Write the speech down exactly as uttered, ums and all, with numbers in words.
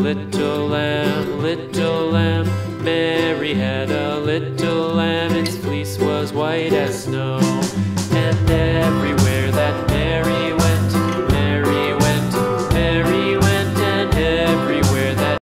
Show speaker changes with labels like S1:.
S1: little lamb, little lamb. Mary had a little lamb, its fleece was white as snow. And everywhere